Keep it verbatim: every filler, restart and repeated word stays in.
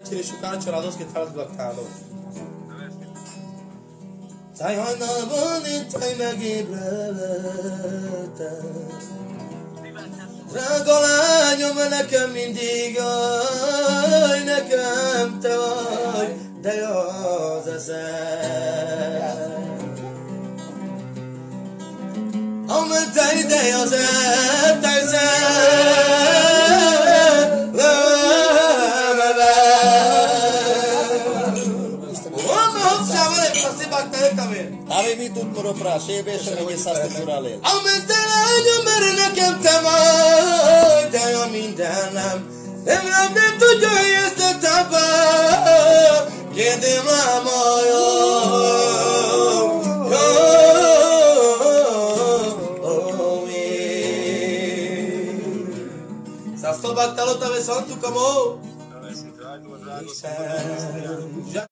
Tire șucară ciorados că tare de lactalo. Ți-ai hajnalban itt taj megébredte. Drága lányom, nekem mindig aj, nekem te vagy, de jó az eszed. Amely te ide az eszed, te Avevi tutto ropra, se invece non mi sa strutturale. Aminte lányom, mert nekem te vagy, de jó mindenem. Nem nem nem tudja, hogy ezt a tápa. Kérdem ám a jó. Sa sto battalo tave santu kamo.